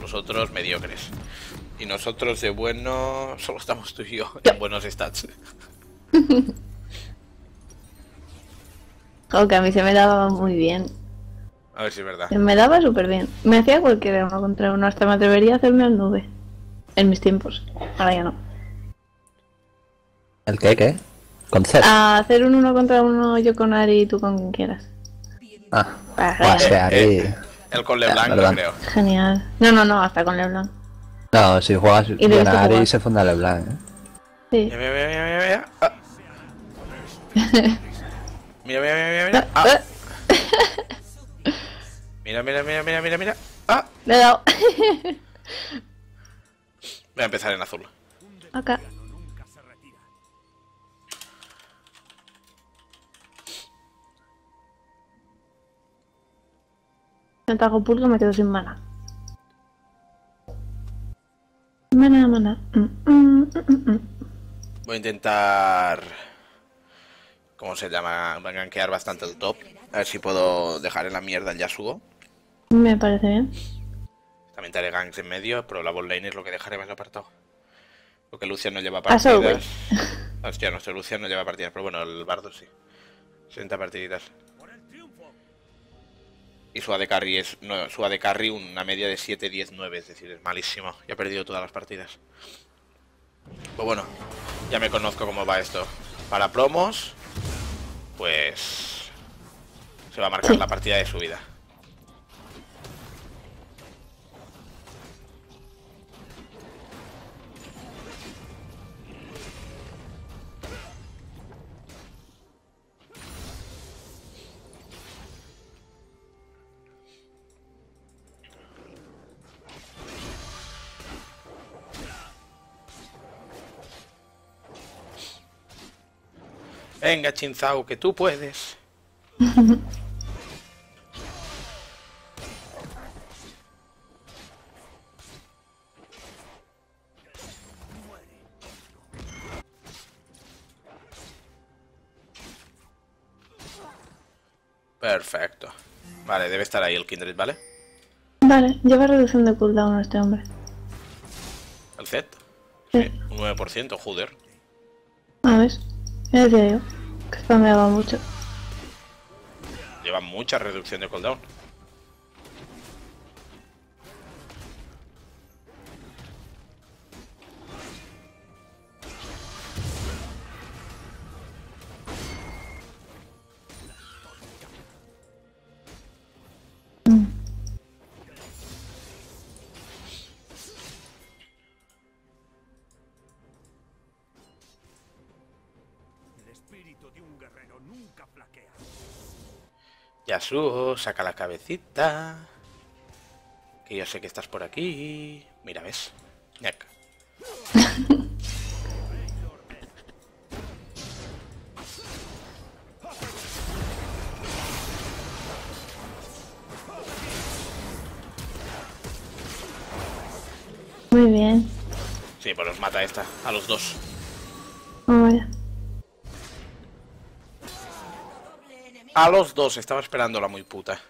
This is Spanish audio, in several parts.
vosotros mediocres. Y nosotros de bueno solo estamos tú y yo en buenos stats. Aunque a mí se me daba muy bien. A ver si es verdad. Se me daba súper bien. Me hacía cualquiera uno contra uno. Hasta me atrevería a hacerme al nube. En mis tiempos. Ahora ya no. ¿El qué? ¿Qué? ¿Con Zed? A hacer un uno contra uno yo con Ari y tú con quien quieras. Ah, Para es que Ari... El con LeBlanc no perdón. creo. Genial. No, hasta con LeBlanc. No, si juegas Y bien debiste a Ari jugar. se funda LeBlanc, ¿eh? Sí. Mira, mira, mira, mira, mira. Ah. Mira, mira, mira, mira. Ah. Mira, mira, mira, mira, mira, mira. Ah. Le he dado. Voy a empezar en azul. Acá. Tentajo pulso me quedo sin mana. Mana. Voy a intentar... ¿Cómo se llama? Voy a gankear bastante el top. A ver si puedo dejar en la mierda el Yasuo. Me parece bien. También te haré ganks en medio, pero la botlane es lo que dejaré más apartado. Porque Lucian no lleva Paso, güey. partidas. Hostia, nuestro Lucian no lleva partidas, pero bueno, el Bardo sí. 60 partiditas. Y su AD Carry es... No, su AD Carry una media de 7, 10, 9, es decir, es malísimo. Y ha perdido todas las partidas. Pues bueno, ya me conozco cómo va esto. Para promos, pues... se va a marcar la partida de su vida. Venga, Chinzao, que tú puedes. Perfecto. Vale, debe estar ahí el Kindred, ¿vale? Vale, lleva reducción de cooldown a este hombre. ¿El Z? Sí. Un 9%, joder. A ver. Ya decía yo. Que spameaba mucho. Lleva mucha reducción de cooldown. Yasuo, saca la cabecita. Que yo sé que estás por aquí. Mira, ¿ves? Ñac. Muy bien. Sí, pues los mata esta, a los dos. Vamos allá. A los dos, estaba esperando la muy puta.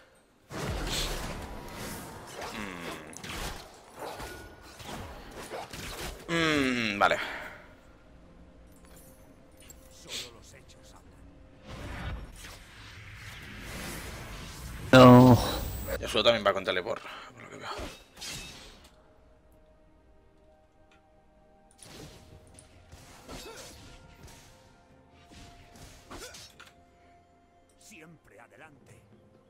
Vale. No. Yasuo también va con teleport, por lo que veo. Siempre adelante.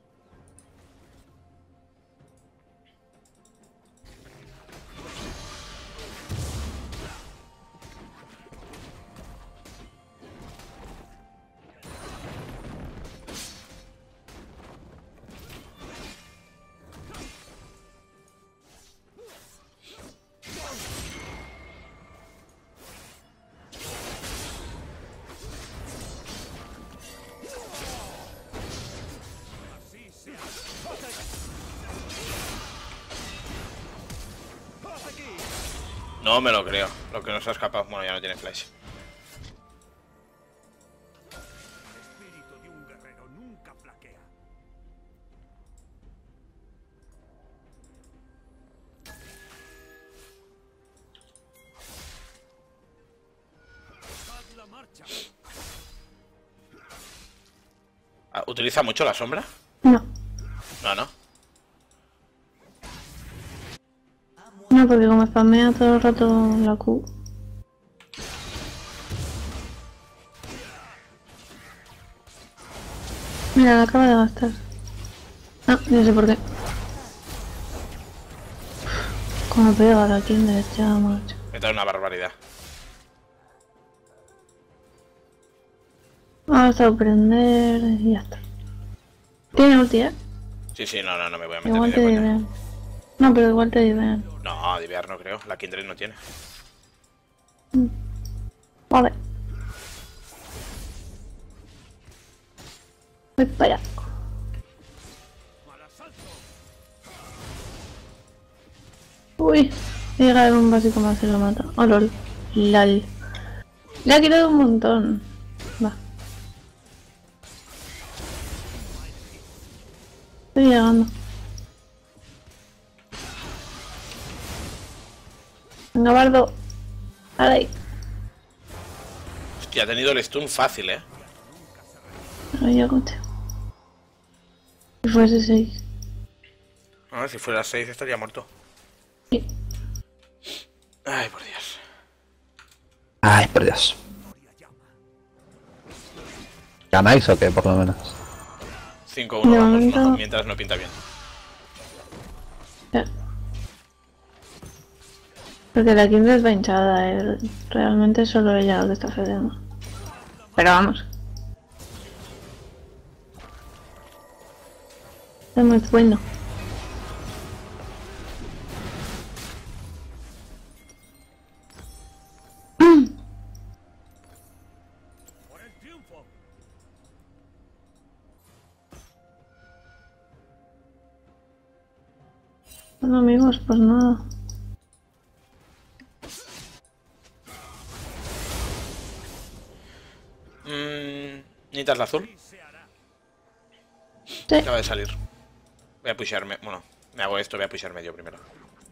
No me lo creo. Lo que nos ha escapado. Bueno, ya no tiene flash. El espíritu de un guerrero nunca flaquea. Ah, ¿utiliza mucho la sombra? No, No, no. no, porque como spamea todo el rato la Q. Mira, la acaba de gastar. Ah, no sé por qué. Como pega la Kindred, ya, macho. Me trae una barbaridad. Vamos a aprender y ya está. Tiene ulti, ¿eh? Sí, sí, no, no, no me voy a meter Igual ni te de coña. divean. No, pero igual te divean. No, divear no creo. La Kindred no tiene. Vale. Voy para allá. Uy, llega en un básico más y lo mata. Oh, lol. Lol. Le ha quitado un montón. Va. Estoy llegando. Venga, Bardo. Ahí. Hostia, ha tenido el stun fácil, ¿eh? Ahí ya conté. Si fuese 6. A ver, si fuera 6 estaría muerto. Sí. Ay, por Dios. Ay, por Dios. ¿Ganáis o qué, por lo menos? 5-1 De vamos, momento- ¿no? Mientras no pinta bien. Ya. Porque la Kindred va hinchada, realmente solo ella lo que está fallando. Pero vamos. Es muy bueno. Por el triunfo. Bueno amigos, pues nada. ¿Necesitas la azul? Sí. Acaba de salir. Voy a pusharme. Bueno, me hago esto, voy a pusharme yo primero.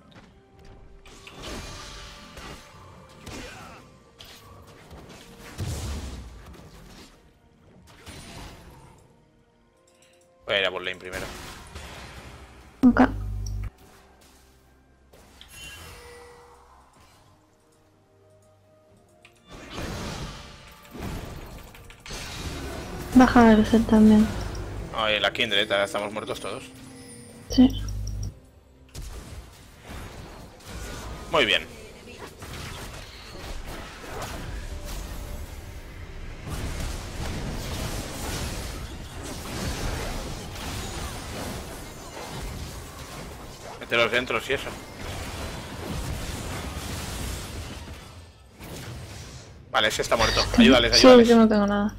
Voy a ir a bot lane primero. Ok. Baja el set también. Ay, la Kindred, ya estamos muertos todos. Sí. Muy bien. Mete los dentros y eso. Vale, ese está muerto. Ayúdales, Sí, ayúdales. yo no tengo nada.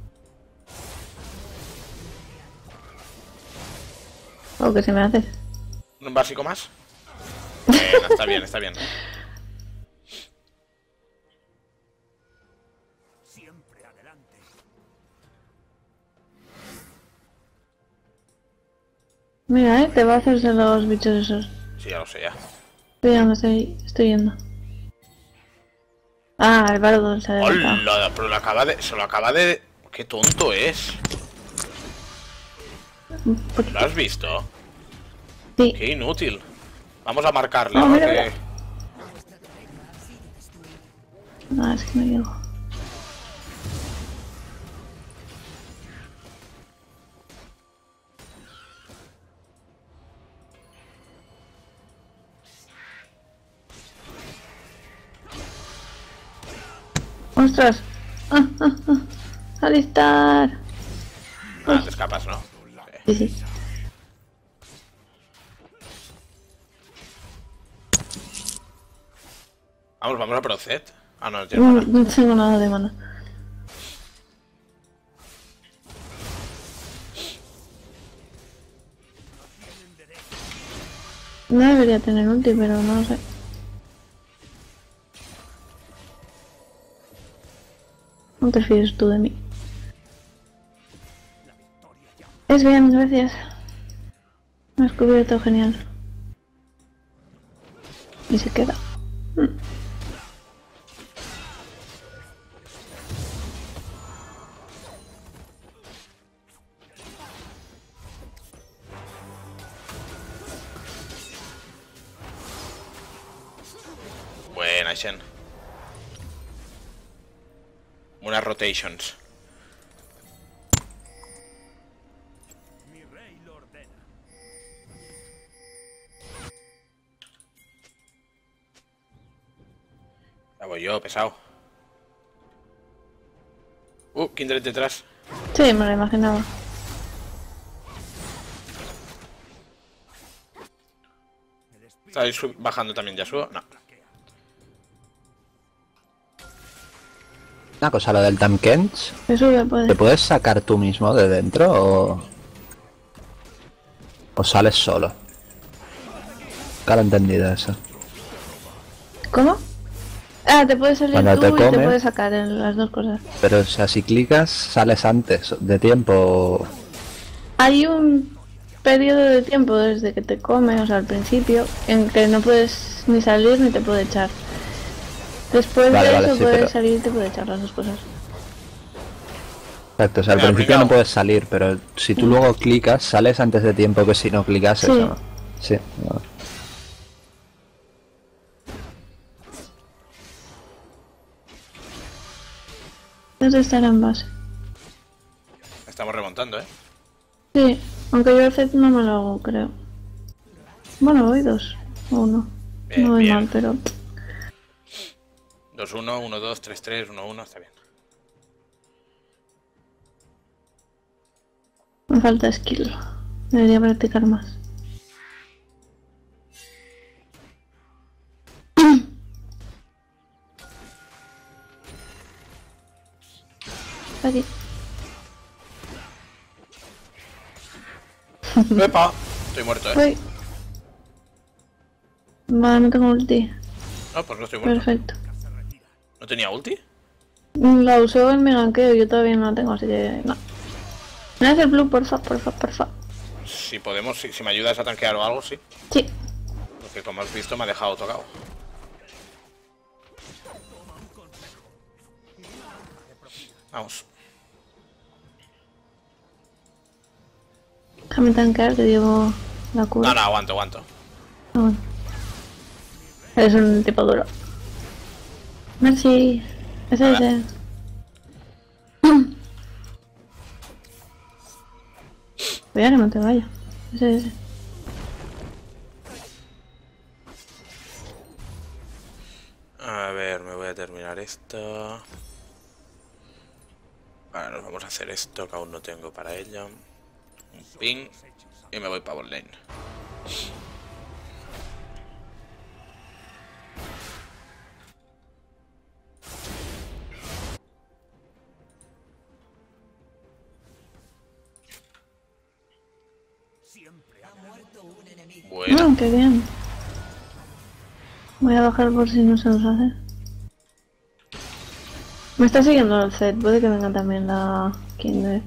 O que si me haces. ¿Un básico más? Bueno, está bien, está bien. Siempre adelante. Mira, te va a hacerse los bichos esos. Sí, ya lo sé, ya. Estoy yendo. Ah, el bardo se ha adelantado. ¡Hola! Pero se lo acaba de... ¡Qué tonto es! ¿Lo has visto? Sí. ¡Qué inútil! Vamos a marcarle, No, ¿no? mira, Que- mira. Ah, es que no llego. ¡Ostras! ¡Alistar! Ah, te escapas, ¿no? Sí, sí. Vamos a Procet. Ah, no, tiene mana. No tengo nada de mana. No debería tener ulti, pero no lo sé. ¿No te fíes tú de mí? Es bien, gracias. Me has cubierto genial. Y se queda. Shen. Unas rotations. Mi rey lo ordena. Ya voy yo, pesado. Kindred detrás. Sí, me lo imaginaba. ¿Estáis bajando también Yasuo? No. Una cosa, lo del Tamkens, Se sube, puede. ¿te puedes sacar tú mismo de dentro o sales solo? Claro, entendido eso. ¿Cómo? Ah, te puedes salir Cuando tú te y te come. puedes sacar en las dos cosas. Pero o sea, si clicas, sales antes de tiempo. Hay un periodo de tiempo desde que te come, o sea, al principio, en que no puedes ni salir ni te puede echar. Después Vale, de vale, eso sí, puedes pero- salir y te puede echar las dos cosas. Exacto, o sea, al Mira, principio pringao. no puedes salir, pero si tú luego clicas, sales antes de tiempo que si no clicas, Sí. eso no. Sí, no. Debes estar en base. Estamos remontando, ¿eh? Sí, aunque yo el set no me lo hago, creo. Bueno, voy 2 o 1. Bien, No voy bien. mal, pero 2-1, 1-2, 3-3, 1-1, está bien. me falta skill. Debería practicar más. Aquí. ¡Epa! Estoy muerto, ¿eh? Voy. Vale, no tengo ulti. No, pues no estoy muerto. Perfecto. ¿No tenía ulti? La usó en mi ganqueo, yo todavía no la tengo, así que no. ¿Me das el blue, porfa? Si podemos, si me ayudas a tanquear o algo, sí. Sí. Porque como has visto me ha dejado tocado. Vamos. Déjame tanquear, que llevo la cura. No, no, aguanto. Ah, bueno. Eres un tipo duro. Merci. Ese. Cuidado que no te vaya. Ese. A ver, me voy a terminar esto. Vale, nos vamos a hacer esto que aún no tengo para ello. Un ping. Y me voy para bot lane. Bueno, Ah, qué bien. Voy a bajar por si no se nos hace. Me está siguiendo el set, puede que venga también la Kindred.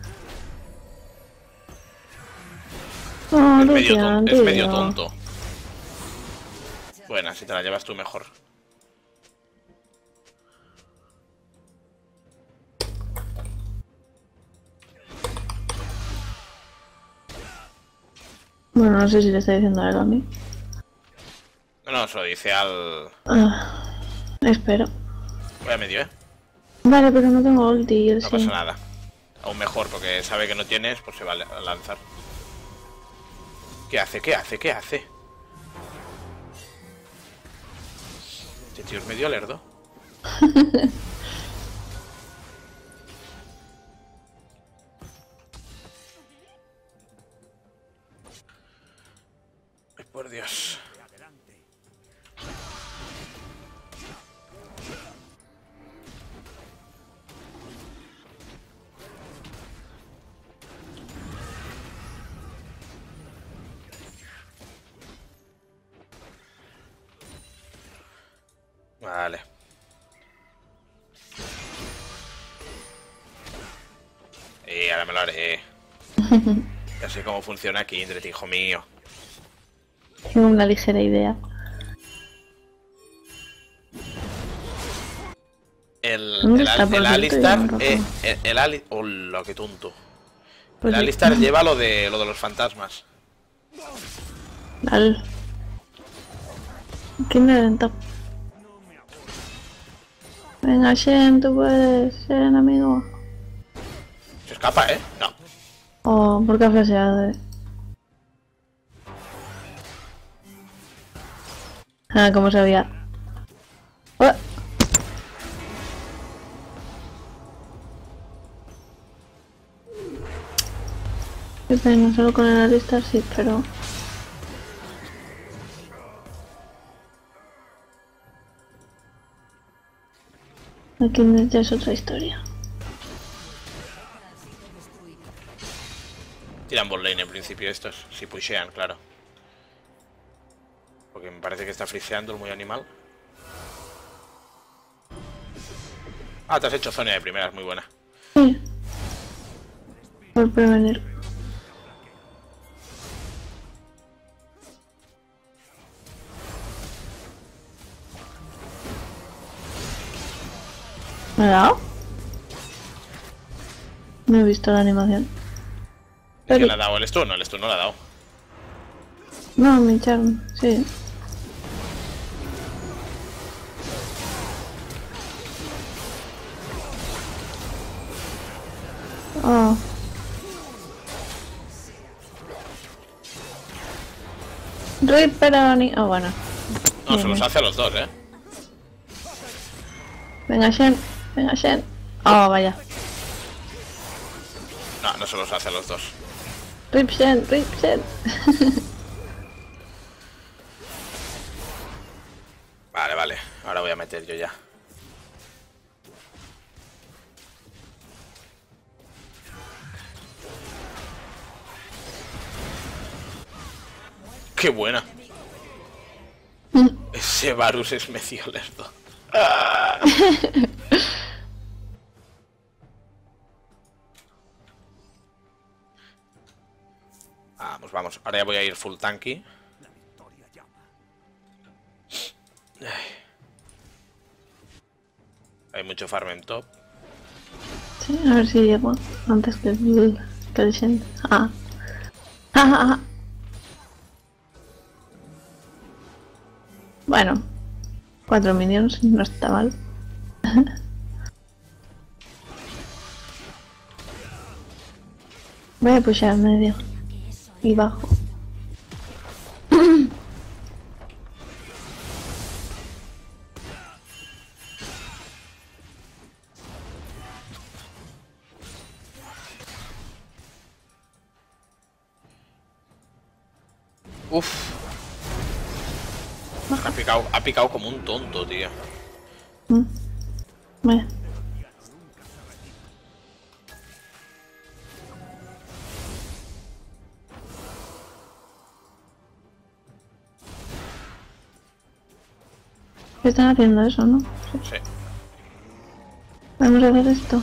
Oh, es medio, Lucian, es medio tío. tonto. Buena, si te la llevas tú mejor. Bueno, no sé si le está diciendo a él o a mí. No, no, se lo dice al... Ah, espero. Voy a medio, ¿eh? Vale, pero no tengo ulti y él No sí. pasa nada. Aún mejor, porque sabe que no tienes, pues se va a lanzar. ¿Qué hace? ¿Qué hace? ¿Qué hace? Este tío es medio lerdo. Ay, por Dios. Vale. Ahora me lo haré. Ya sé cómo funciona Kindred, hijo mío. Tengo una ligera idea. ¿Dónde está, por El cierto? Alistar, Yo no recuerdo. el Alistar, hola, qué tonto. Pues El sí. Alistar lleva lo de los fantasmas. Al. ¿Quién me top? Venga, Shen, tú puedes, Shen, amigo. Se escapa, ¿eh? No. Oh, ¿por qué ha flasheado? Ah, como sabía. Oh. Qué pena, solo con el Alistar sí, pero... Aquí ya es otra historia. Tiran bot lane en principio estos. Si pushean, claro. Porque me parece que está friseando el muy animal. Ah, te has hecho zona de primeras, muy buena. Sí. Por prevenir. ¿Me ha dado? No he visto la animación. ¿Quién le ha dado? ¿El stun? No, el stun no le ha dado. No, mi charm, sí. Oh. Ripperoni. Oh, bueno. No, se los hace a los dos, ¿eh? Venga, Shen. Venga, Shen. Oh, vaya. No, no se los hace a los dos. Rip Shen, Rip Shen. Vale, vale. Ahora voy a meter yo ya. ¡Qué buena! Ese Varus es medio lerdo. Vamos, vamos. Ahora ya voy a ir full tanky. Hay mucho farm en top. Sí, a ver si llego antes que el Shen. Ah. Bueno, 4 minions no está mal. Voy a pushar medio y bajo. Uf. Ha picado como un tonto, tío. Vaya. Están haciendo eso, ¿no? Sí. Vamos a hacer esto.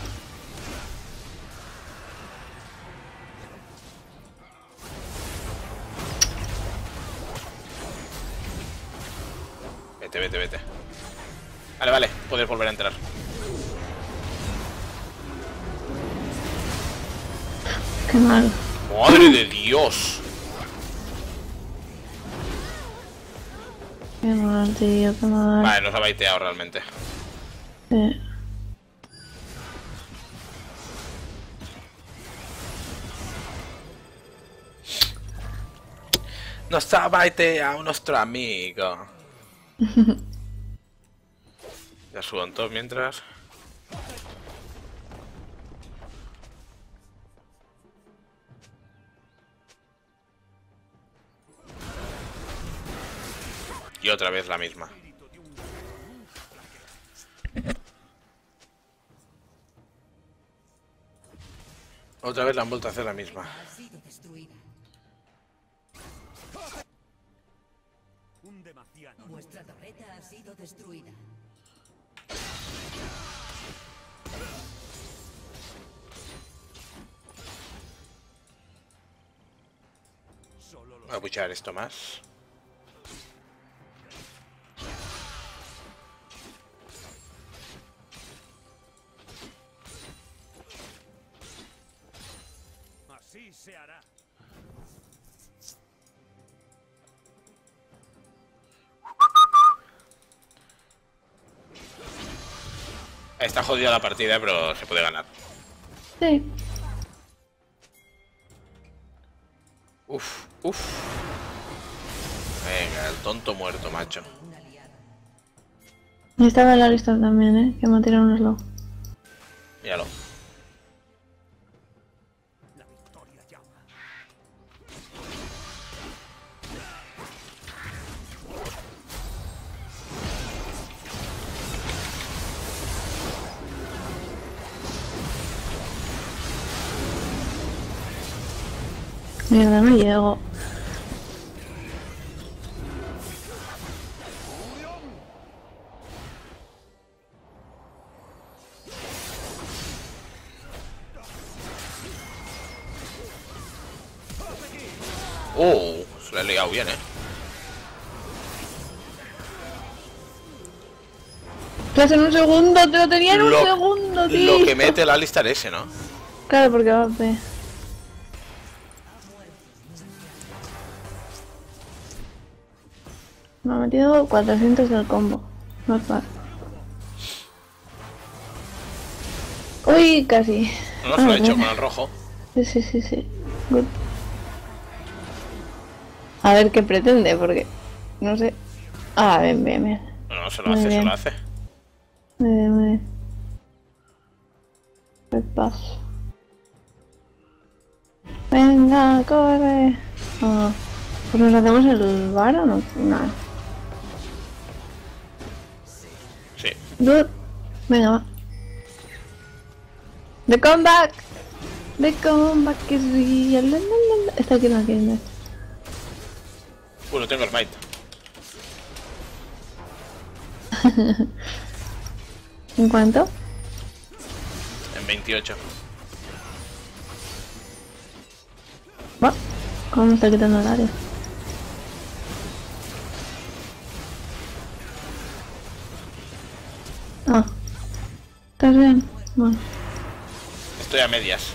Vete, vete, vete. Vale, vale. Puedes volver a entrar. Qué mal. ¡Madre de Dios! Qué mal, tío, qué mal. Vale, nos ha baiteado realmente. Sí. Nos ha baiteado nuestro amigo. Ya suban todos mientras. Y otra vez la misma. Otra vez la han vuelto a hacer la misma. Un demasiado. Vuestra torreta ha sido destruida. Solo los Voy a puchar esto más. así se hará. Está jodida la partida, pero se puede ganar. Sí. Uf, uf. Venga, el tonto muerto, macho. Y estaba en la lista también, que me ha tirado un slow. Míralo. La victoria llama. Mierda, no llego. Se lo he liado bien, Clase en un segundo, te lo tenía en un segundo, tío. Lo que mete el Alistar ese, ¿no? Claro, porque va a ver. Me ha metido 400 del combo. No es mal. Uy, casi. No se lo he hecho bien. con el rojo. Sí. Good. A ver qué pretende, porque no sé. Ah, bien. No, se lo Muy hace, se bien. lo hace. Muy bien. Repaso. Venga, corre. Ah, pues nos hacemos el bar o no. Nada. Sí. Good. Venga, va. The comeback. The comeback is real. La, la, la, la. Está aquí, no, aquí, no. Tengo el might. ¿En cuánto? En 28. Va. ¿Cómo me está quitando el área? Ah. ¿Estás bien? Bueno. Estoy a medias.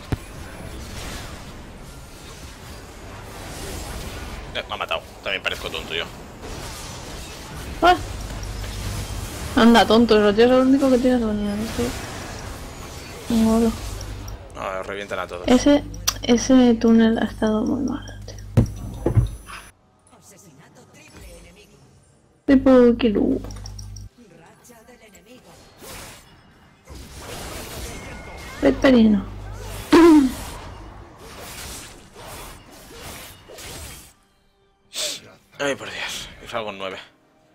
Me ha matado. También parezco tonto yo. ¡Ah! Anda, tonto, los tíos son los únicos que tienen unidad. Un gordo. No, revientan a todos. Ese túnel ha estado muy mal, tío. Asesinato triple enemigo. Tipo Kilu. Racha del enemigo. Peperino. Ay, por Dios. Y salgo en 9.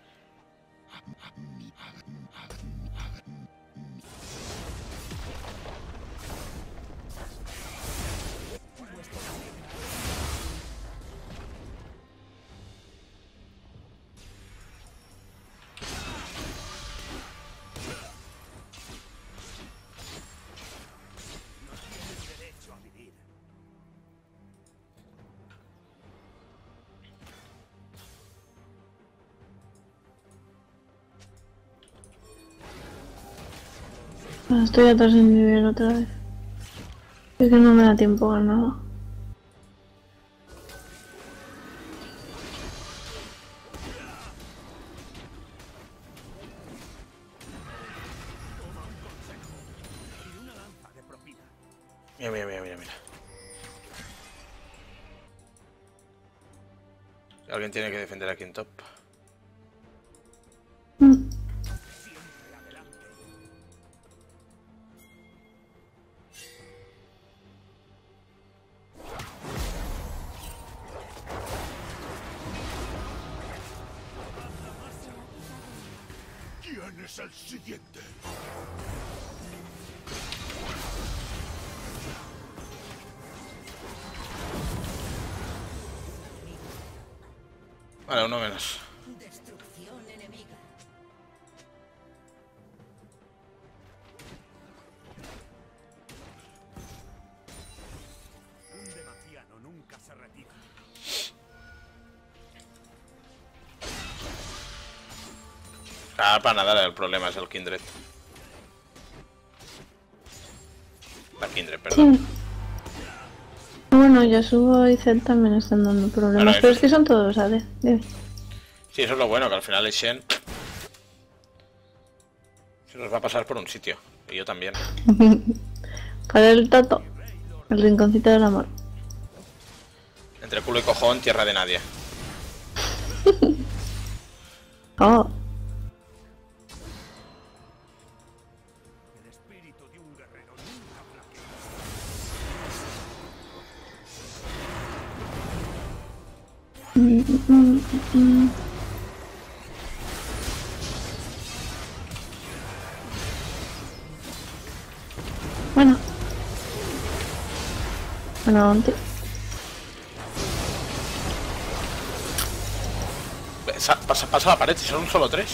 Derecho a vivir. Estoy atrás en nivel otra vez. Es que no me da tiempo a nada. Y una lanza de propina. Mira. Alguien tiene que defender aquí en top. Siempre adelante. ¿Quién es el siguiente? Vale, uno menos. Destrucción enemiga. Un demaciano nunca se retira. Para nada el problema es el Kindred. La Kindred, perdón. Sí. Bueno, Yasuo y Zed también están dando problemas, Bueno, pero es que son todos, ¿sabes? Sí, eso es lo bueno, que al final el Shen Se nos va a pasar por un sitio. Y yo también. Para el Toto. El rinconcito del amor. Entre culo y cojón, tierra de nadie. Oh. El espíritu de un guerrero nunca flaquea. Bueno. Bueno, antes. Pasa la pared, si son solo 3.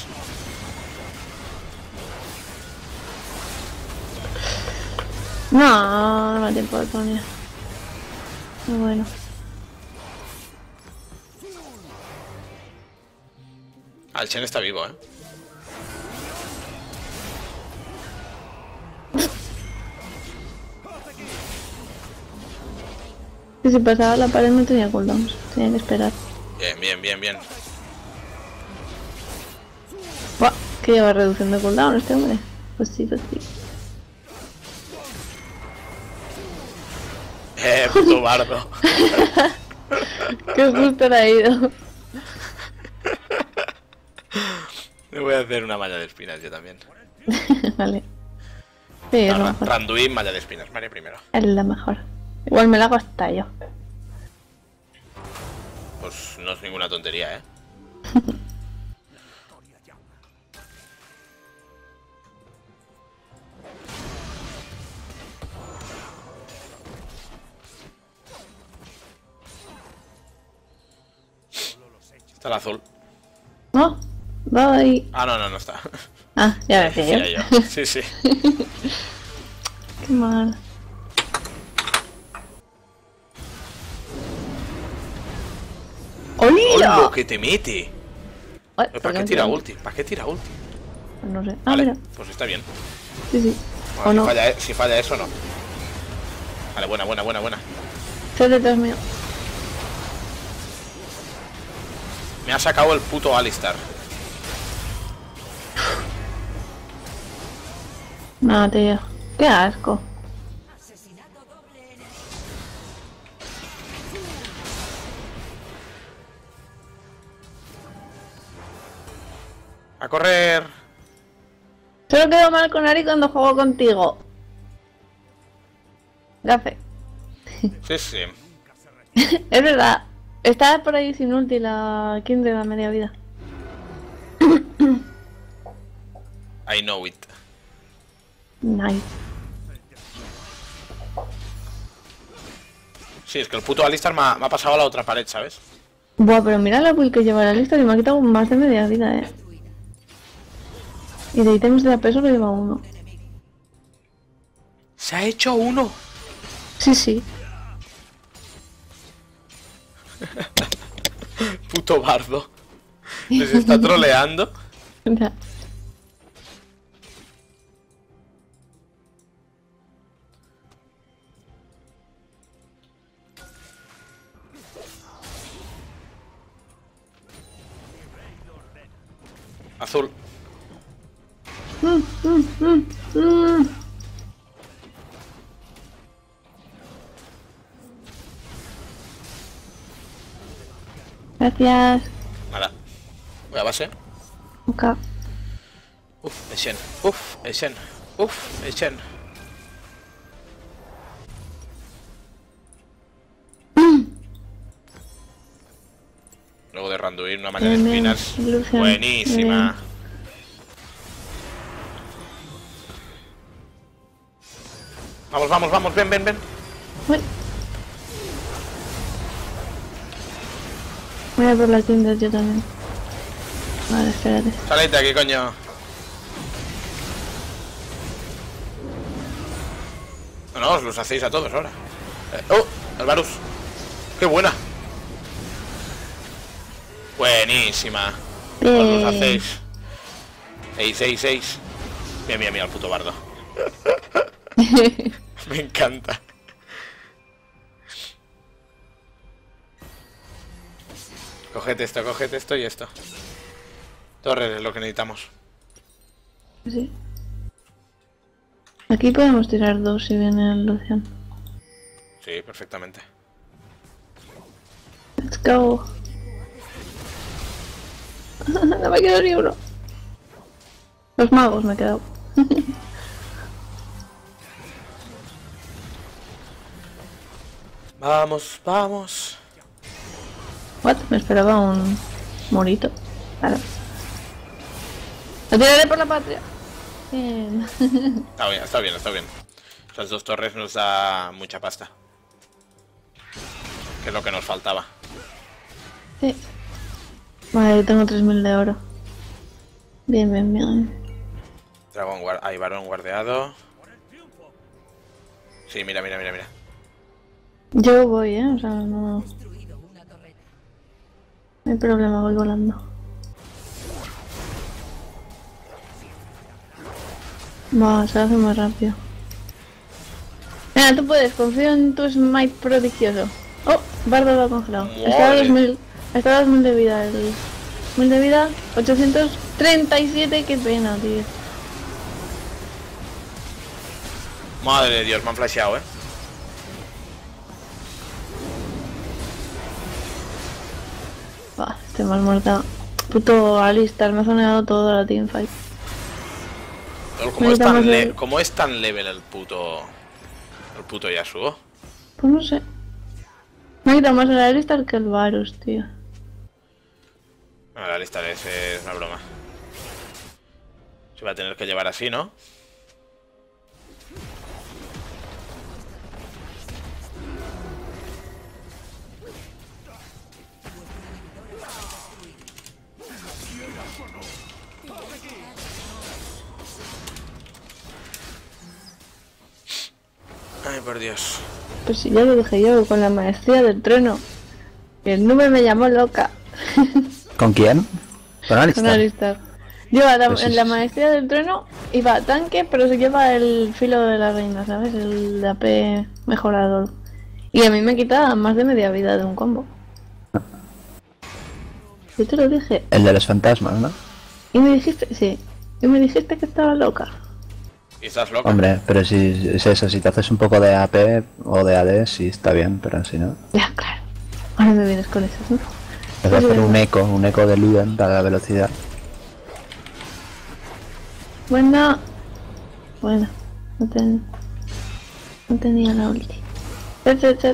No, no me da tiempo de poner. Muy bueno. Ah, el Chen está vivo, ¿eh? Y si pasaba la pared no tenía cooldowns. Tenía que esperar. Bien, bien, bien, bien. Buah, que lleva reducción de cooldown este hombre. Pues sí, pues sí. Puto bardo. Que justo era ido. Me voy a hacer una malla de espinas yo también. Vale. Sí, es lo mejor. Randuin, malla de espinas. Vale, primero. Es la mejor. Igual me la hago hasta yo. Pues no es ninguna tontería, ¿eh? Está el azul. ¿No? Voy. Ah, no, no, no está. Ah, ya me Decía decía yo. yo. Sí, sí. Qué mal. ¡Hola! ¡Holo, que te mete! Ay, ¿Para qué tira ulti? ¿Para qué tira ulti? No sé. Ah, Vale, mira. pues está bien. Sí, sí. Bueno, O no. si falla eso, no. Vale, buena, buena, buena, buena. Sé detrás mío. Me ha sacado el puto Alistar. No, tío. Qué asco. Asesinato doble enemigo. A correr. Solo quedo mal con Ari cuando juego contigo. Gafe. Sí, sí. Es verdad. Estaba por ahí sin ulti la King de la media vida. I know it. Nice. Sí, es que el puto Alistar me ha pasado a la otra pared, ¿sabes? Buah, pero mira la build que lleva la lista y me ha quitado más de media vida, Y de ítems de la peso lo lleva uno. Se ha hecho uno. Sí, sí. Puto bardo. Les está troleando. Ya. Azul. Gracias. Nada. Voy a base. Ok. Uf, Shen. Uf, Shen. Uf, Shen. Luego de Randuin, una malla de Bien, espinas. ilusión. Buenísima. Vamos, vamos, vamos. Ven, ven, ven. Uy. Voy a por las tiendas yo también. Vale, espérate. Salid de aquí, coño. No, no, os los hacéis a todos ahora. ¡Oh! El Varus. ¡Qué buena! Buenísima. Os los hacéis. 6. Mira, mira, mira el puto bardo. Me encanta. Coged esto y esto. Torres es lo que necesitamos. Sí. Aquí podemos tirar dos si viene el Lucian. Sí, perfectamente. Let's go. No me quedo ni uno. Los magos me he quedado. Vamos, vamos. What? Me esperaba un morito. Claro. ¡Lo tiraré por la patria! Bien. Está bien, está bien, está bien. Esas dos torres nos da mucha pasta. Que es lo que nos faltaba. Sí. Vale, tengo 3000 de oro. Bien, bien, bien. Dragón hay varón guardeado. Sí, mira, mira, mira, mira. Yo voy, o sea, no Destruido una torreta. hay problema, voy volando. Va, se hace más rápido. Mira, tú puedes, confío en tu smite prodigioso. Oh, Bardo lo ha congelado. Está a 2000, está a 2000 de vida, el 1000 de vida, 837, qué pena, tío. Madre de Dios, me han flasheado, Va, estoy mal muerta. Puto Alistar, me ha zoneado toda la teamfight. ¿Cómo es tan level el puto Yasuo? Pues no sé. Me ha quitado más el Alistar que el Varus, tío. No, la lista es una broma. Se va a tener que llevar así, ¿no? Ay, por Dios. Pues si ya lo dije yo, con la maestría del trueno. Y el nube me llamó loca. ¿Con quién? Con Alistar. Con Alistar. Yo Pues en la maestría del trueno iba a tanque, pero se lleva el filo de la reina, ¿sabes? El AP mejorado. Y a mí me quita más de media vida de un combo. Yo te lo dije. El de los fantasmas, ¿no? Y me dijiste, sí. Y me dijiste que estaba loca. ¿Y estás loca? Hombre, pero si es eso, si te haces un poco de AP o de AD, sí está bien, pero si no... Ya, claro. Ahora me vienes con esas, ¿no? Te voy a hacer un eco de Luden para la velocidad. Bueno, no tenía la ulti. Set.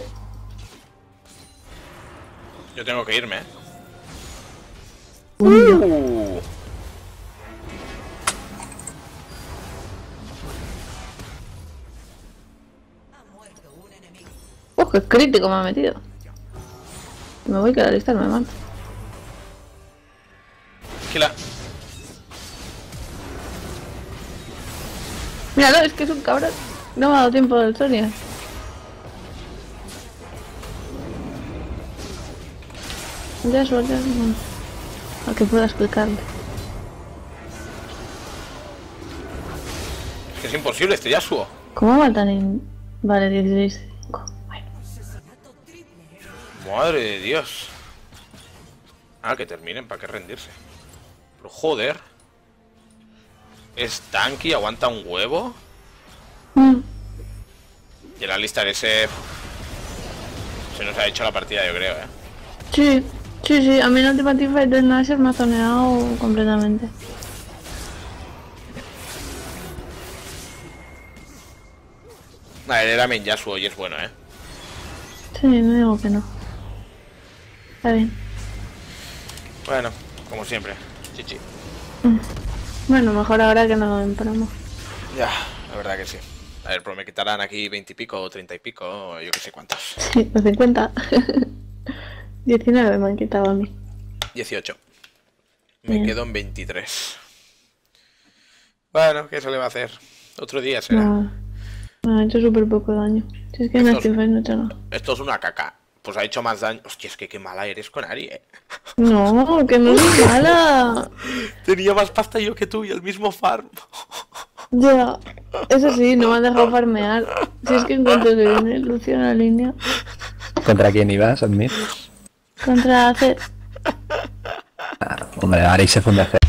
Yo tengo que irme, Ha muerto un enemigo. Qué crítico me ha metido. Me voy que la lista me mata. Tranquila. Míralo, es que es un cabrón. No me ha dado tiempo del Sonia. Ya suelta. A que pueda explicarle. Es que es imposible este Yasuo. ¿Cómo matan en...? Vale, 16. Bueno. Madre de Dios. Ah, que terminen, ¿para qué rendirse? Pero joder. Es tanky, aguanta un huevo. Y el Alistar ese... Se nos ha hecho la partida, yo creo, Sí. A mí la última teamfight del Nasher me ha zoneado completamente. A ver, era main Yasuo y es bueno, Sí, no digo que no. Está bien. Bueno, como siempre. Chichi. Bueno, mejor ahora que no lo ven promo. Ya, la verdad que sí. A ver, pero me quitarán aquí 20 y pico, 30 y pico, o yo que sé cuántos. Sí, los 50. 19 me han quitado a mí. 18. Me Bien. quedo en 23. Bueno, ¿qué se le va a hacer? Otro día será. Me ha hecho súper poco daño. Si es que en la teamfight no he hecho nada. Esto es una caca. Pues ha hecho más daño. Hostia, es que qué mala eres con Ari, No, que no soy mala. Tenía más pasta yo que tú y el mismo farm. Ya, eso sí, no me han dejado farmear. Si es que en cuanto se viene Lucio en la línea. ¿Contra quién ibas, Admir? Contra hacer. Hombre, Ari se funde a hacer.